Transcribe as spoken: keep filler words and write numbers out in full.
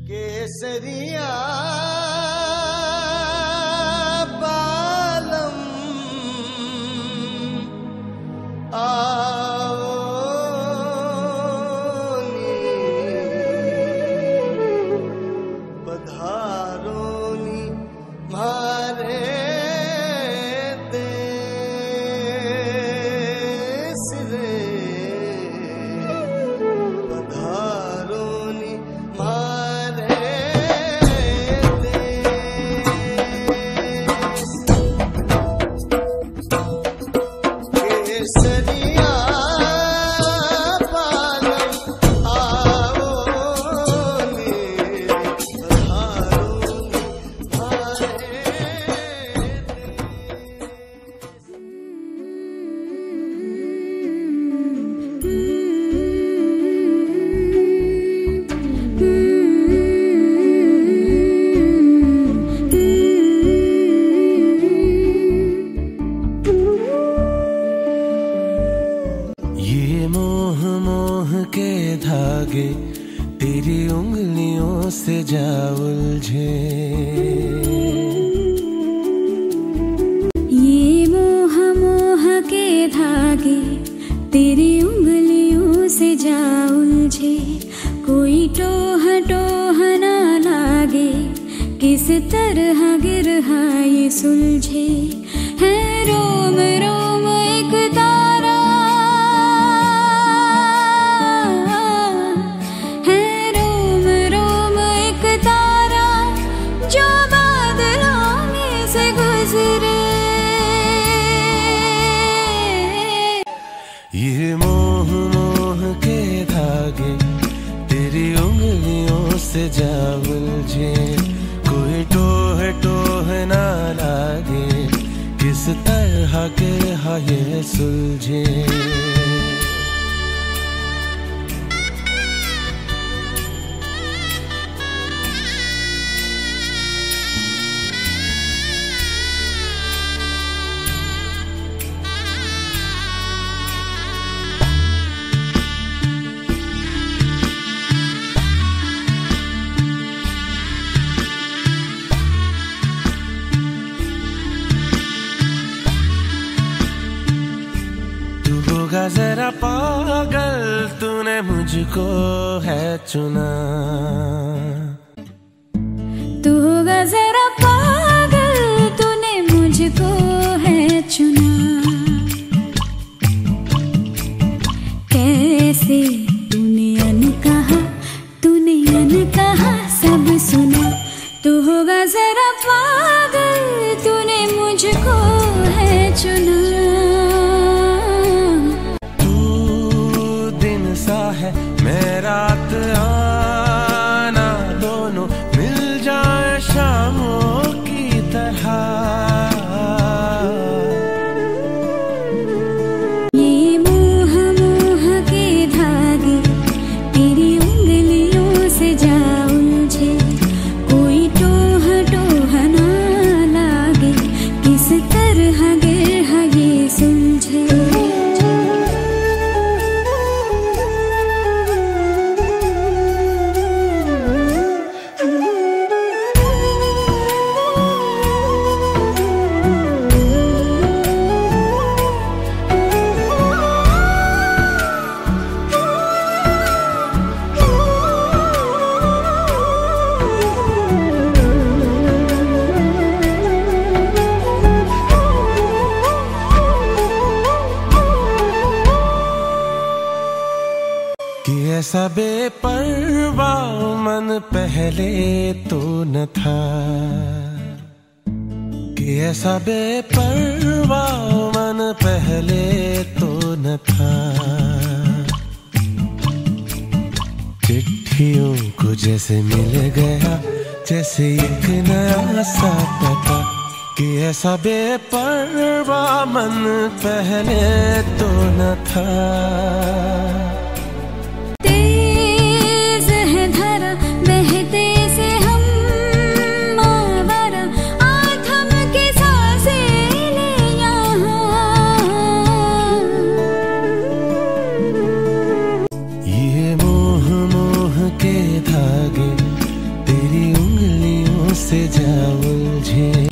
केसरिया बालम आओ नी पधारो नी मारे देश रे पधारो नी मारे केसरिया बालम आओ नी पधारो नी मारे ये मोह मोह के धागे तेरी उंगलियों से जा उलझे। ये मोह मोह के धागे तेरी उंगलियों से जा उलझे। कोई टोह टोह ना लागे किस तरह गिरहा ये सुलझे। है रोम रोम एक तारा है रोम रोम एक तारा जो बादलों में से गुजरे। ये मोह मोह के धागे तेरी उंगलियों से जा उलझे। कोई टोह टोह ना लागे किस तरह गिरहा ये सुलझे। तू होगा जरा पागल तूने मुझको है चुना। तू होगा जरा पागल तूने मुझको है चुना। कैसे तूने अनकहा तूने अनकहा सब सुना। तू होगा जरा पागल तूने मुझको है चुना। तू दिन सा है मैं रात आना दोनों मिल जाए शामों की तरह। ये मोह मोह के धागे तेरी उंगलियों से जा उलझे। कोई टोह टोह ना लागे किस तरह गिरहा ये सुलझे। कि ऐसा बेपरवाह मन पहले तो न था। कि ऐसा बेपरवाह मन पहले तो न था। चिट्ठियों को जैसे मिल गया जैसे एक नया सा पता। कि ऐसा बेपरवाह मन पहले तो न था। तेज है धारा बहते से हम आवारा आथम के सांसें ले यहाँ। ये मोह मोह के धागे से जा उलझे।